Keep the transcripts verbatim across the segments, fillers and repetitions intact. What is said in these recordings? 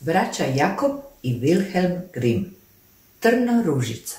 Braća Jakob i Wilhelm Grimm. Trno ružica.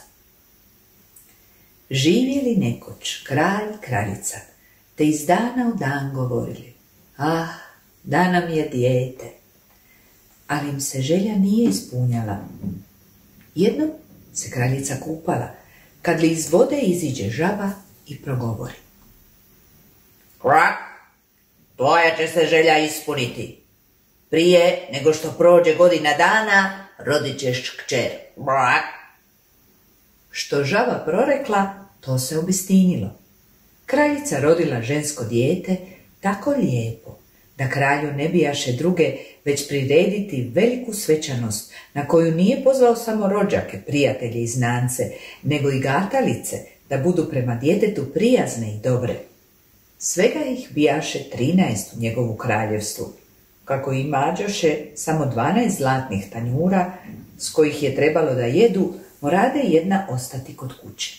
Živjeli nekoć kralj i kraljica, te iz dana u dan govorili: ah, da nam je dijete. Ali im se želja nije ispunjala. Jednom se kraljica kupala, kad li iz vode iziđe žaba i progovori: kvak, tvoja će se želja ispuniti. Prije nego što prođe godina dana, rodit ćeš kćer. Kvak. Što žaba prorekla, to se obistinilo. Kraljica rodila žensko dijete tako lijepo, da kralju ne bijaše druge već prirediti veliku svečanost, na koju nije pozvao samo rođake, prijatelje i znance, nego i gatalice, da budu prema djetetu prijazne i dobre. Svega ih bijaše trinaest u njegovu kraljevstvu, kako i mađoše samo dvanaest zlatnih tanjura, s kojih je trebalo da jedu, morade jedna ostati kod kuće.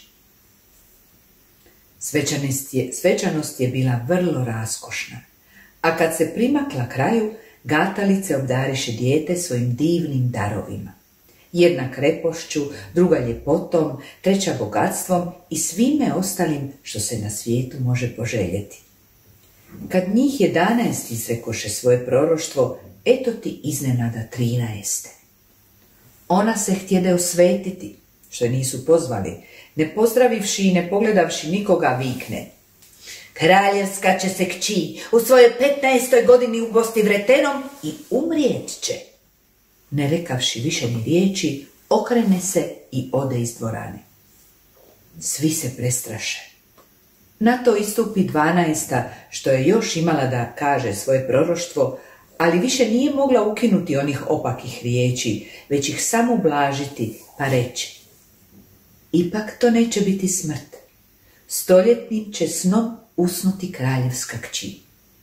Svečanost je, svečanost je bila vrlo raskošna, a kad se primakla kraju, gatalice obdariše dijete svojim divnim darovima. Jedna krepošću, druga ljepotom, treća bogatstvom i svime ostalim što se na svijetu može poželjeti. Kad njih jedanaest izrekoše svoje proroštvo, eto ti iznenada trinaeste. Ona se htjede osvetiti, što je nisu pozvali, ne pozdravivši i ne pogledavši nikoga vikne: kraljevska će se kći u svojoj petnaestoj godini ubosti vretenom i umrijet će. Ne rekavši više ni riječi, okrene se i ode iz dvorane. Svi se prestraše. Na to istupi dvanaesta, što je još imala da kaže svoje proroštvo, ali više nije mogla ukinuti onih opakih riječi, već ih samo ublažiti, pa reći: ipak to neće biti smrt. Stoljetnim će snom usnuti kraljevska kći.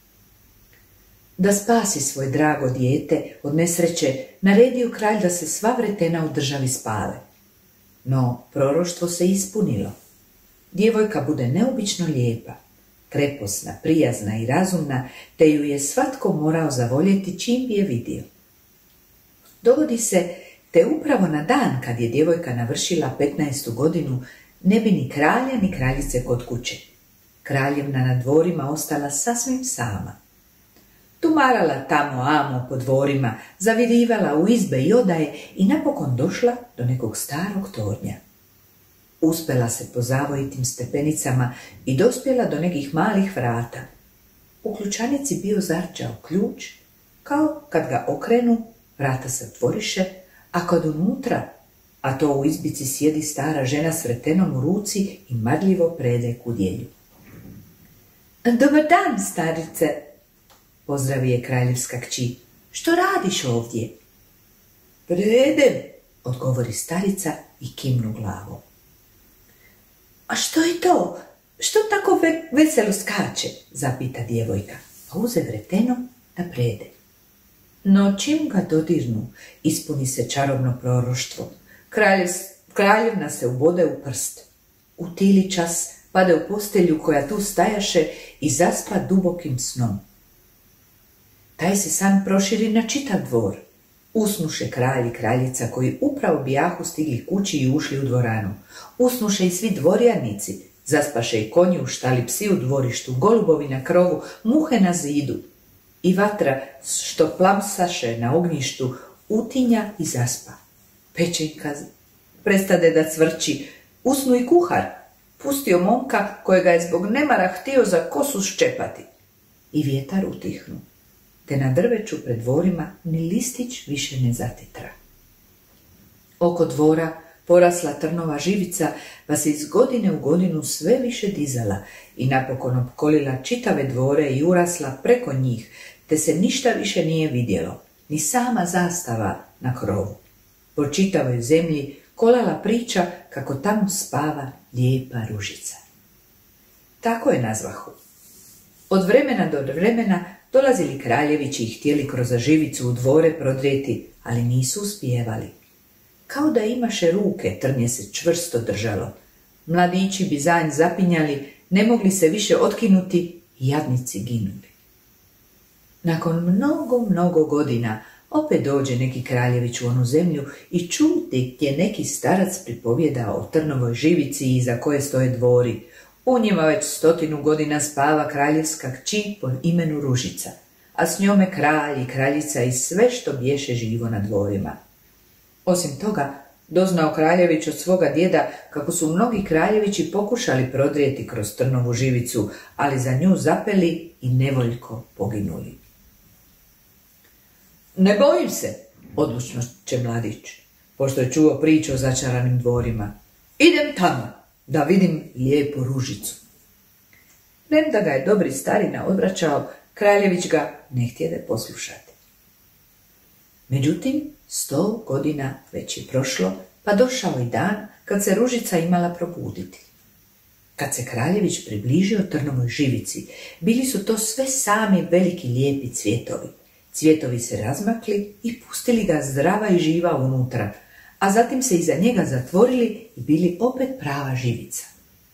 Da spasi svoje drago dijete od nesreće, naredio kralj da se sva vretena u državi spale. No proroštvo se ispunilo. Djevojka bude neobično lijepa, kreposna, prijazna i razumna, te ju je svatko morao zavoljeti čim bi je vidio. Dogodi se te upravo na dan kad je djevojka navršila petnaestu godinu, ne bi ni kralja ni kraljice kod kuće. Kraljevna na dvorima ostala sasvim sama. Tumarala tamo amo po dvorima, zavirivala u izbe i odaje i napokon došla do nekog starog tornja. Uspela se po zavojitim stepenicama i dospjela do nekih malih vrata. U ključanici bio zarčao ključ, kao kad ga okrenu, vrata se otvoriše, a kad unutra, a to u izbici sjedi stara žena s vretenom u ruci i marljivo prede kudjelju. Dobar dan, starice, pozdravi je kraljevska kći. Što radiš ovdje? Predem, odgovori starica i kimnu glavom. A što je to? Što tako ve veselo skače? Zapita djevojka, pa uze vreteno da prede. No čim ga dodirnu, ispuni se čarobno proroštvo. Kraljev, kraljevna se ubode u prst. U tili čas pade u postelju koja tu stajaše i zaspa dubokim snom. Taj se san proširi na čitav dvor. Usnuše kralj i kraljica koji upravo bijahu stigli kući i ušli u dvoranu. Usnuše i svi dvorjanici, zaspaše i konji u štali, psi u dvorištu, golubovi na krovu, muhe na zidu. I vatra što plamsaše na ognjištu utinja i zaspa. Pečenka prestade da cvrči, usnu i kuhar, pustio momka kojega je zbog nemara htio za kosu ščepati. I vjetar utihnu, te na drveću pred dvorima ni listić više ne zatitra. Oko dvora porasla trnova živica, pa se iz godine u godinu sve više dizala i napokon opkolila čitave dvore i urasla preko njih, te se ništa više nije vidjelo, ni sama zastava na krovu. Po čitavoj zemlji kolala priča kako tamo spava lijepa ružica. Tako je nazvahu. Od vremena do vremena dolazili kraljevići i htjeli kroz živicu u dvore prodrijeti, ali nisu uspijevali. Kao da imaše ruke, trnje se čvrsto držalo. Mladići bi zanj zapinjali, ne mogli se više otkinuti i jadnici ginuli. Nakon mnogo, mnogo godina Opet dođe neki kraljević u onu zemlju i čuti gdje neki starac pripovjeda o trnovoj živici iza koje stoje dvori. U njima već stotinu godina spava kraljevska kći po imenu Ružica, a s njome kralj i kraljica i sve što bješe živo na dvorima. Osim toga, doznao kraljević od svoga djeda kako su mnogi kraljevići pokušali prodrijeti kroz trnovu živicu, ali za nju zapeli i nevoljko poginuli. Ne bojim se, odlučno će mladić, pošto je čuo priču o začaranim dvorima. Idem tamo, da vidim lijepu Ružicu. Premda ga je dobri starina odvraćao, kraljević ga ne htjede poslušati. Međutim, sto godina već je prošlo, pa došao i dan kad se Ružica imala probuditi. Kad se kraljević približio trnovoj živici, bili su to sve sami veliki lijepi cvjetovi. Cvjetovi se razmakli i pustili ga zdrava i živa unutra, a zatim se iza njega zatvorili i bili opet prava živica.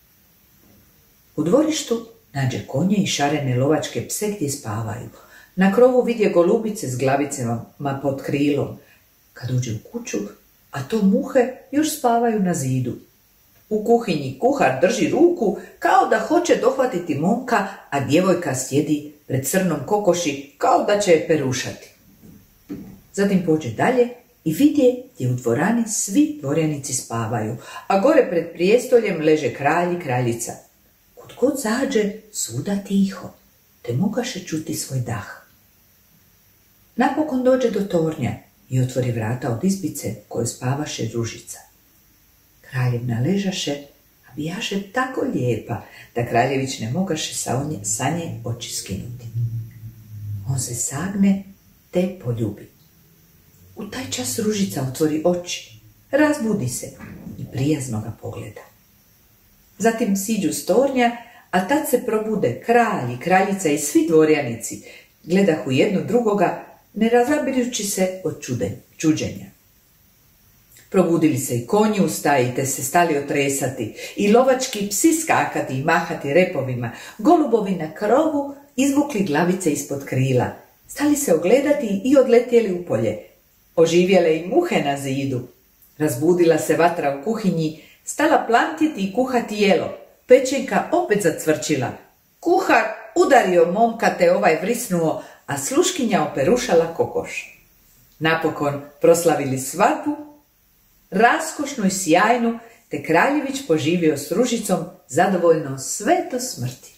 U dvorištu nađe konje i šarene lovačke pse gdje spavaju. Na krovu vidje golubice s glavicama pod krilom. Kad uđe u kuću, a to muhe još spavaju na zidu. U kuhinji kuhar drži ruku kao da hoće dohvatiti momka, a djevojka sjedi pred crnom kokoši kao da će je perušati. Zatim pođe dalje i vidje gdje u dvorani svi dvorjanici spavaju, a gore pred prijestoljem leže kralj i kraljica. Kud god zađe, svuda tiho, te mogaše čuti svoj dah. Napokon dođe do tornja i otvori vrata od izbice koje spavaše Ružica. Kraljevna ležaše, a bijaše tako lijepa da kraljević ne mogaše sa nje oči skinuti. On se sagne te poljubi. U taj čas Ružica otvori oči, razbudi se i prijazno ga pogleda. Zatim siđu s tornja, a tad se probude kralj i kraljica i svi dvorjanici, gledahu jedno drugoga, ne razabirući se od čuđenja. Probudili se i konji u staji, te se stali otresati, i lovački psi skakati i mahati repovima, golubovi na krovu izvukli glavice ispod krila, stali se ogledati i odletjeli u polje. Oživjele i muhe na zidu. Razbudila se vatra u kuhinji, stala plantiti i kuhati jelo. Pečenka opet zacvrčila. Kuhar udario momka te ovaj vrisnuo, a sluškinja operušala kokoš. Napokon proslavili svadbu, raskošnu i sjajnu, te kraljević poživio s Ružicom zadovoljno sve do smrti.